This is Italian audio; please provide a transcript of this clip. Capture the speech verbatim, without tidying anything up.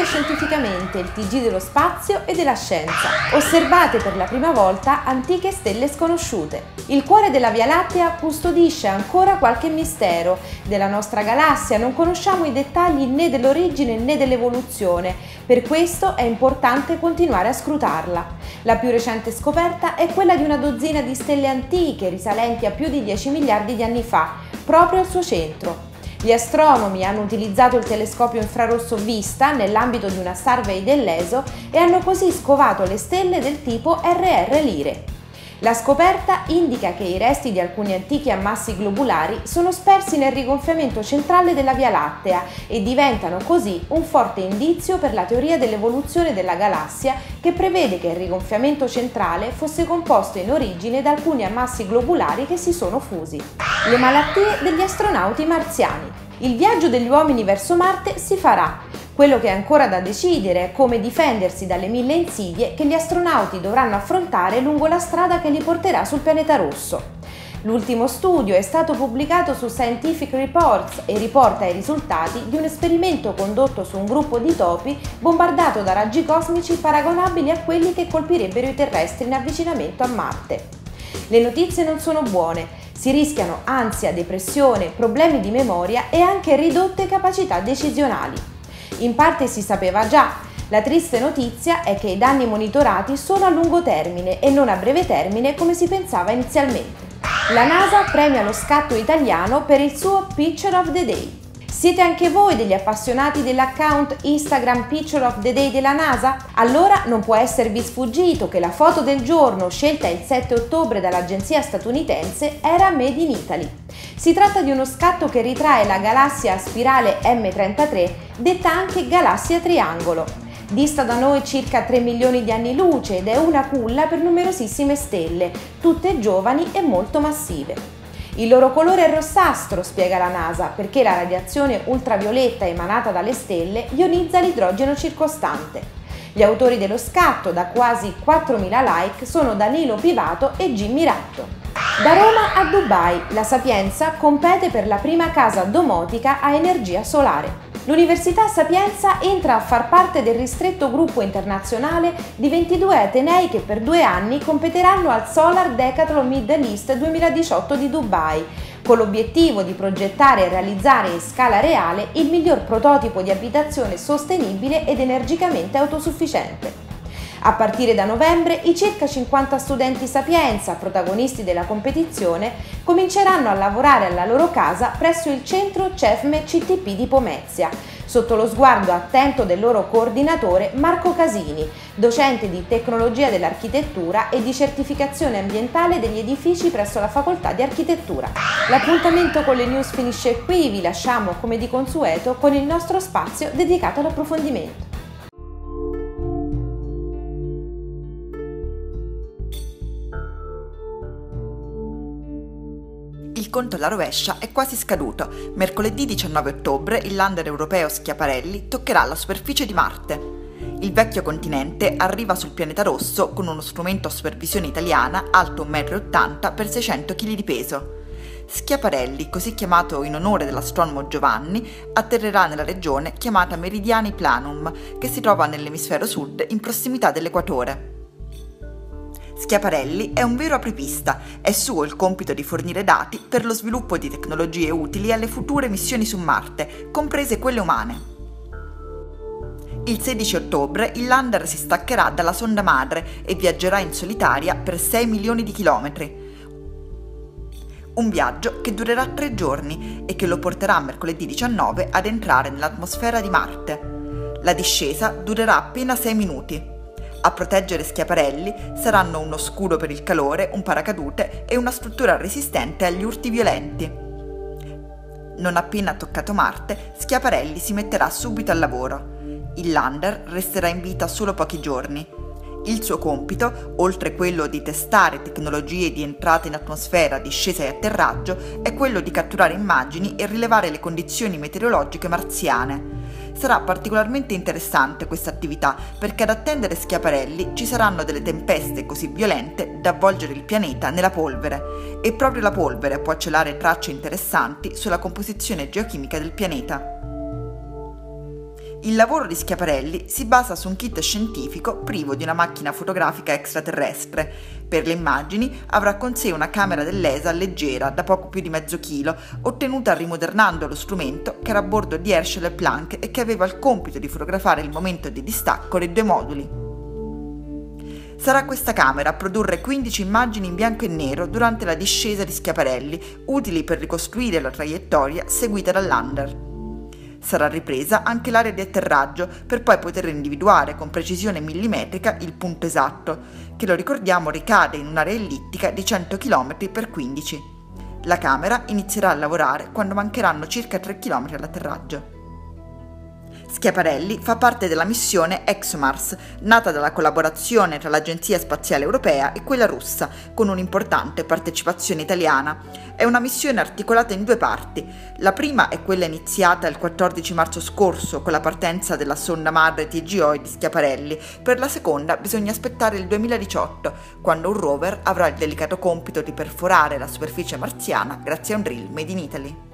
Scoprite scientificamente il T G dello spazio e della scienza. Osservate per la prima volta antiche stelle sconosciute. Il cuore della Via Lattea custodisce ancora qualche mistero. Della nostra galassia non conosciamo i dettagli né dell'origine né dell'evoluzione. Per questo è importante continuare a scrutarla. La più recente scoperta è quella di una dozzina di stelle antiche risalenti a più di dieci miliardi di anni fa, proprio al suo centro. Gli astronomi hanno utilizzato il telescopio infrarosso VISTA nell'ambito di una survey dell'E S O e hanno così scovato le stelle del tipo R R Lyrae. La scoperta indica che i resti di alcuni antichi ammassi globulari sono spersi nel rigonfiamento centrale della Via Lattea e diventano così un forte indizio per la teoria dell'evoluzione della galassia, che prevede che il rigonfiamento centrale fosse composto in origine da alcuni ammassi globulari che si sono fusi. Le malattie degli astronauti marziani. Il viaggio degli uomini verso Marte si farà. Quello che è ancora da decidere è come difendersi dalle mille insidie che gli astronauti dovranno affrontare lungo la strada che li porterà sul pianeta rosso. L'ultimo studio è stato pubblicato su Scientific Reports e riporta i risultati di un esperimento condotto su un gruppo di topi bombardato da raggi cosmici paragonabili a quelli che colpirebbero i terrestri in avvicinamento a Marte. Le notizie non sono buone, si rischiano ansia, depressione, problemi di memoria e anche ridotte capacità decisionali. In parte si sapeva già, la triste notizia è che i danni monitorati sono a lungo termine e non a breve termine come si pensava inizialmente. La NASA premia lo scatto italiano per il suo Picture of the Day. Siete anche voi degli appassionati dell'account Instagram Picture of the Day della NASA? Allora non può esservi sfuggito che la foto del giorno scelta il sette ottobre dall'agenzia statunitense era Made in Italy. Si tratta di uno scatto che ritrae la galassia a spirale M trentatré, detta anche galassia triangolo. Dista da noi circa tre milioni di anni luce ed è una culla per numerosissime stelle, tutte giovani e molto massive. Il loro colore è rossastro, spiega la NASA, perché la radiazione ultravioletta emanata dalle stelle ionizza l'idrogeno circostante. Gli autori dello scatto, da quasi quattromila like, sono Danilo Pivato e Jimmy Ratto. Da Roma a Dubai, la Sapienza compete per la prima casa domotica a energia solare. L'Università Sapienza entra a far parte del ristretto gruppo internazionale di ventidue atenei che per due anni competeranno al Solar Decathlon Middle East duemiladiciotto di Dubai, con l'obiettivo di progettare e realizzare in scala reale il miglior prototipo di abitazione sostenibile ed energicamente autosufficiente. A partire da novembre, i circa cinquanta studenti Sapienza, protagonisti della competizione, cominceranno a lavorare alla loro casa presso il centro CEFME C T P di Pomezia, sotto lo sguardo attento del loro coordinatore Marco Casini, docente di tecnologia dell'architettura e di certificazione ambientale degli edifici presso la Facoltà di Architettura. L'appuntamento con le news finisce qui, vi lasciamo come di consueto con il nostro spazio dedicato all'approfondimento. Il conto alla rovescia è quasi scaduto. Mercoledì diciannove ottobre il lander europeo Schiaparelli toccherà la superficie di Marte. Il vecchio continente arriva sul pianeta rosso con uno strumento a supervisione italiana alto un metro e ottanta per seicento chili di peso. Schiaparelli, così chiamato in onore dell'astronomo Giovanni, atterrerà nella regione chiamata Meridiani Planum, che si trova nell'emisfero sud in prossimità dell'equatore. Schiaparelli è un vero apripista, è suo il compito di fornire dati per lo sviluppo di tecnologie utili alle future missioni su Marte, comprese quelle umane. Il sedici ottobre il lander si staccherà dalla sonda madre e viaggerà in solitaria per sei milioni di chilometri. Un viaggio che durerà tre giorni e che lo porterà mercoledì diciannove ad entrare nell'atmosfera di Marte. La discesa durerà appena sei minuti. A proteggere Schiaparelli saranno uno scudo per il calore, un paracadute e una struttura resistente agli urti violenti. Non appena toccato Marte, Schiaparelli si metterà subito al lavoro. Il lander resterà in vita solo pochi giorni. Il suo compito, oltre quello di testare tecnologie di entrata in atmosfera, discesa e atterraggio, è quello di catturare immagini e rilevare le condizioni meteorologiche marziane. Sarà particolarmente interessante questa attività perché ad attendere Schiaparelli ci saranno delle tempeste così violente da avvolgere il pianeta nella polvere e proprio la polvere può celare tracce interessanti sulla composizione geochimica del pianeta. Il lavoro di Schiaparelli si basa su un kit scientifico privo di una macchina fotografica extraterrestre. Per le immagini avrà con sé una camera dell'E S A leggera, da poco più di mezzo chilo, ottenuta rimodernando lo strumento che era a bordo di Herschel e Planck e che aveva il compito di fotografare il momento di distacco dei due moduli. Sarà questa camera a produrre quindici immagini in bianco e nero durante la discesa di Schiaparelli, utili per ricostruire la traiettoria seguita dal lander. Sarà ripresa anche l'area di atterraggio per poi poter individuare con precisione millimetrica il punto esatto, che lo ricordiamo ricade in un'area ellittica di cento chilometri per quindici. La camera inizierà a lavorare quando mancheranno circa tre chilometri all'atterraggio. Schiaparelli fa parte della missione ExoMars, nata dalla collaborazione tra l'Agenzia Spaziale Europea e quella russa, con un'importante partecipazione italiana. È una missione articolata in due parti. La prima è quella iniziata il quattordici marzo scorso con la partenza della sonda madre T G O E di Schiaparelli. Per la seconda bisogna aspettare il duemiladiciotto, quando un rover avrà il delicato compito di perforare la superficie marziana grazie a un drill made in Italy.